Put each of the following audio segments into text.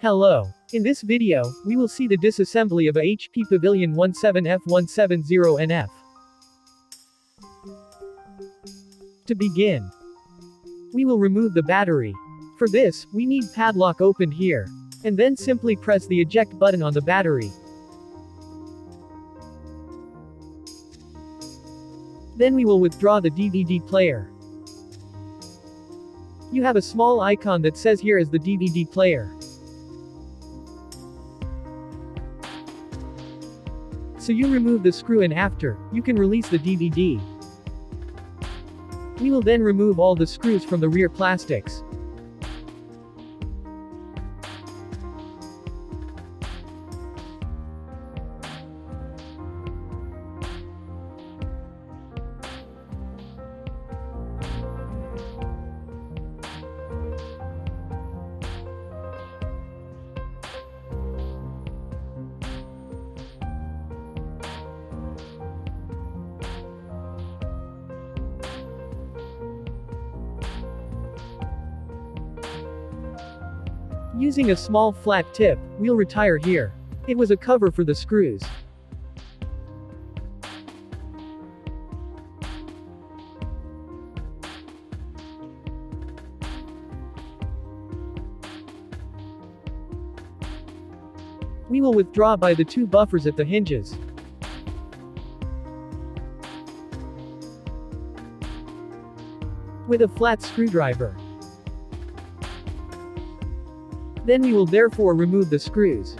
Hello. In this video, we will see the disassembly of a HP Pavilion 17F170NF. To begin, we will remove the battery. For this, we need padlock opened here. And then simply press the eject button on the battery. Then we will withdraw the DVD player. You have a small icon that says here is the DVD player. So you remove the screw and after, you can release the DVD. We will then remove all the screws from the rear plastics. Using a small flat tip, we'll retire here. It was a cover for the screws. We will withdraw by the two buffers at the hinges. With a flat screwdriver. Then we will therefore remove the screws.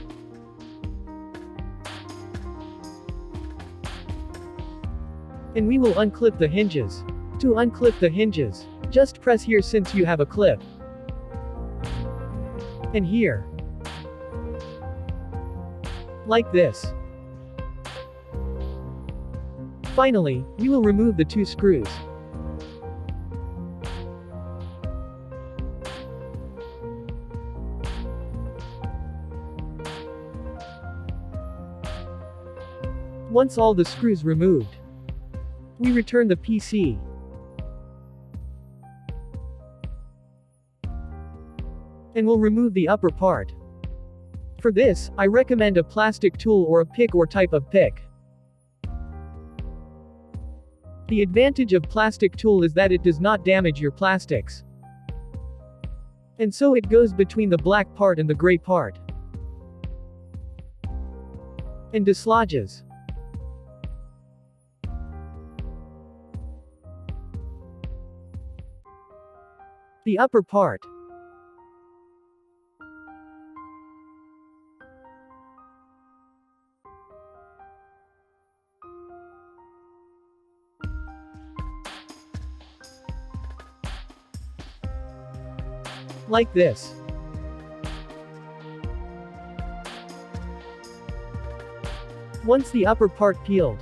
And we will unclip the hinges. To unclip the hinges, just press here since you have a clip. And here. Like this. Finally, we will remove the two screws. Once all the screws removed, we return the PC. And we'll remove the upper part. For this, I recommend a plastic tool or a pick or type of pick. The advantage of plastic tool is that it does not damage your plastics. And so it goes between the black part and the gray part. And dislodges. The upper part. Like this. Once the upper part peeled,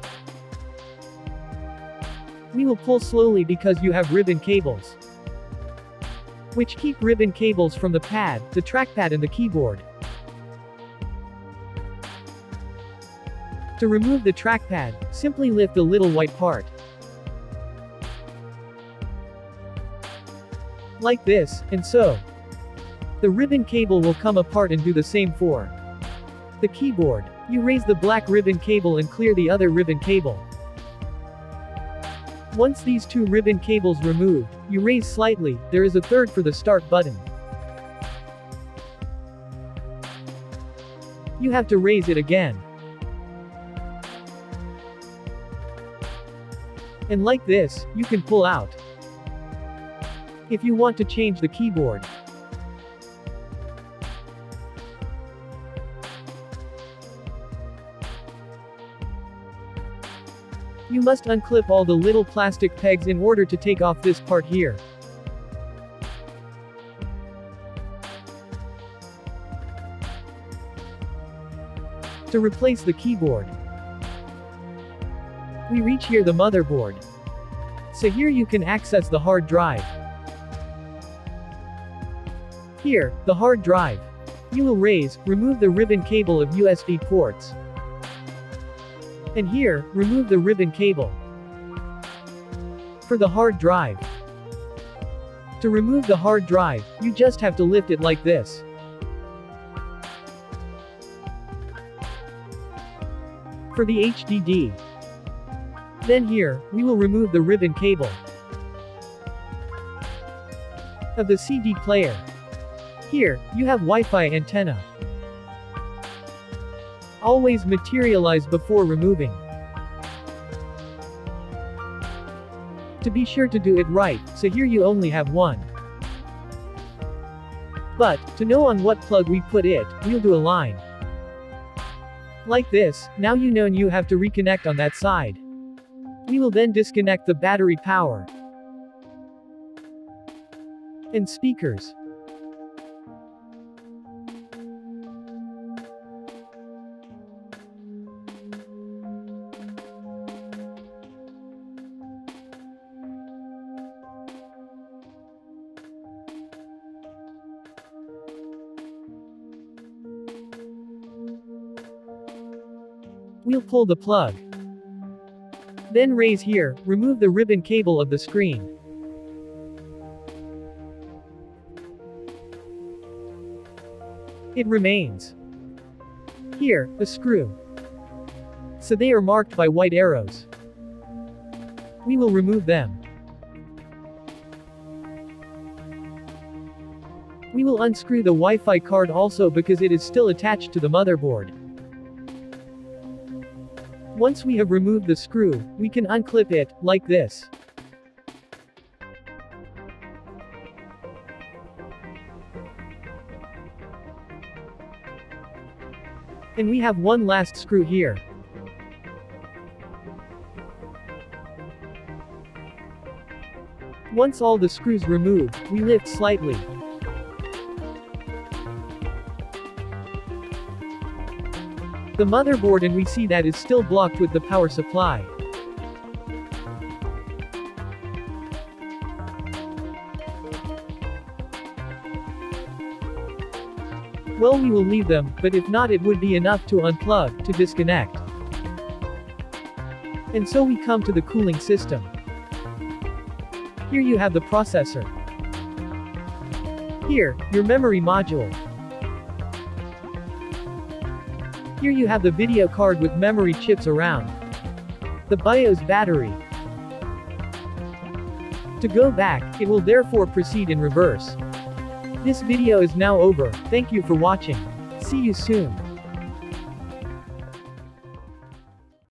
we will pull slowly because you have ribbon cables, which keep ribbon cables from the pad, the trackpad and the keyboard. To remove the trackpad, simply lift the little white part. Like this, and so. The ribbon cable will come apart and do the same for the keyboard. You raise the black ribbon cable and clear the other ribbon cable. Once these two ribbon cables removed, you raise slightly, there is a third for the start button. You have to raise it again. And like this, you can pull out. If you want to change the keyboard. You must unclip all the little plastic pegs in order to take off this part here. To replace the keyboard, we reach here the motherboard. So here you can access the hard drive. Here, the hard drive. You will remove the ribbon cable of USB ports. And here, remove the ribbon cable. For the hard drive. To remove the hard drive, you just have to lift it like this. for the HDD. Then here, we will remove the ribbon cable of the CD player. Here, you have Wi-Fi antenna. Always materialize before removing. To be sure to do it right, so here you only have one. But, to know on what plug we put it, we'll do a line. Like this, now you know you have to reconnect on that side. We will then disconnect the battery power and speakers. We'll pull the plug. Then raise here, remove the ribbon cable of the screen. It remains. Here, a screw. So they are marked by white arrows. We will remove them. We will unscrew the Wi-Fi card also because it is still attached to the motherboard. Once we have removed the screw, we can unclip it, like this. And we have one last screw here. Once all the screws removed, we lift slightly. The motherboard, and we see that is still blocked with the power supply. Well, we will leave them, but if not, it would be enough to unplug, to disconnect. And so we come to the cooling system. Here you have the processor. Here, your memory module. Here you have the video card with memory chips around. The BIOS battery. To go back, it will therefore proceed in reverse. This video is now over. Thank you for watching. See you soon.